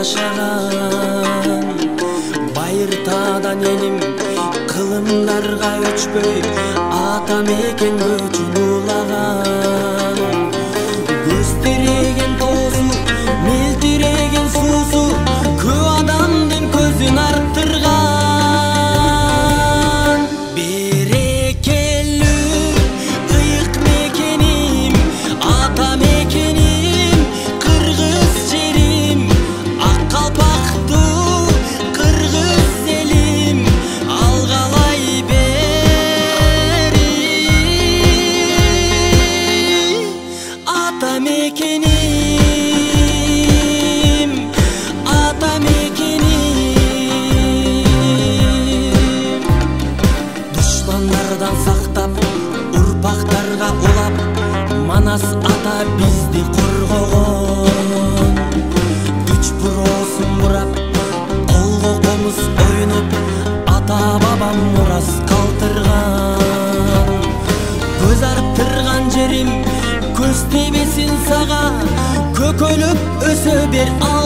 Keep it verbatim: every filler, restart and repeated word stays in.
жашаган. Байыртадан элим кылымдарга өчпөй ата мекенге үчүн улаган. Көз тиреген тоосу, мелтиреген суусу көп адамдын көзүн арттырган. Берекелүү ыйык мекеним, ата мекеним, кыргыз жерим, ак калпактуу кыргыз элим, алгалай бери. Ата мекеним, ата мекеним. Душмандардан сактап, урпактарга улап, Манас ата бизди коргогон. Үч буросун бурап, колго комуз ойноп, ата бабам мурас калтырган. Көз арттырган жерим, көз тийбесин сага, көкөлүп өсө бер ал